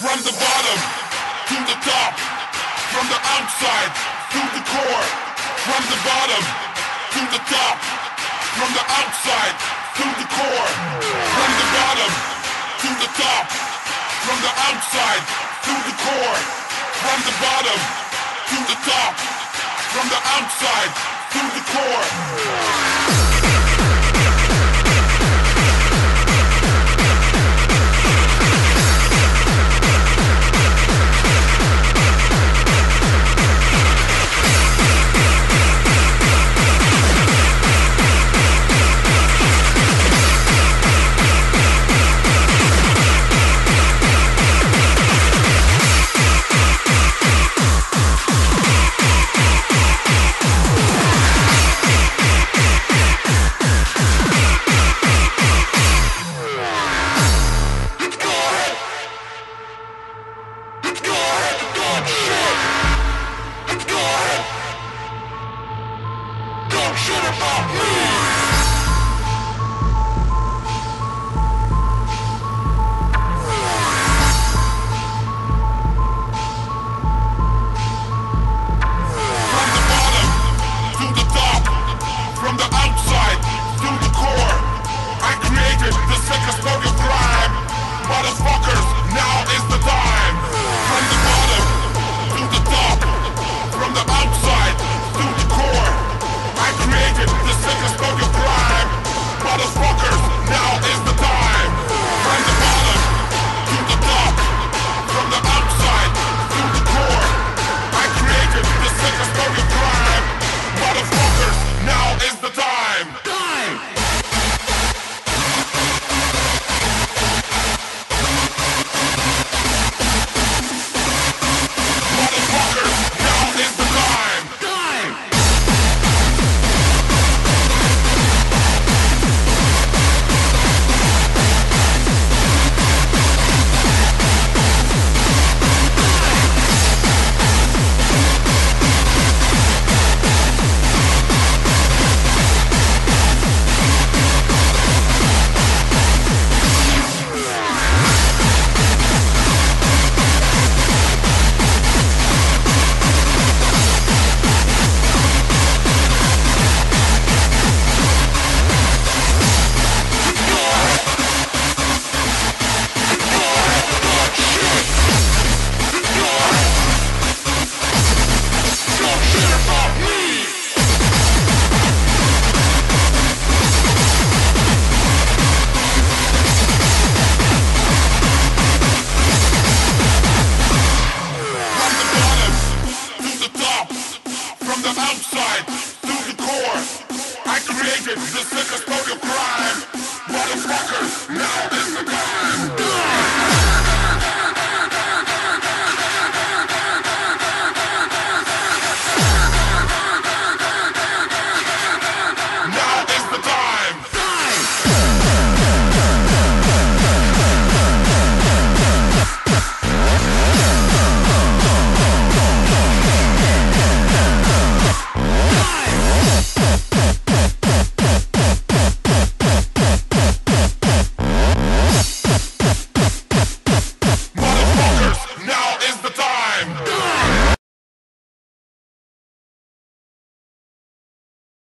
from the bottom to the top, from the outside to the core, from the bottom to the top, from the outside to the core, from the bottom to the top, from the outside to the core, from the bottom to the top, from the outside to the core.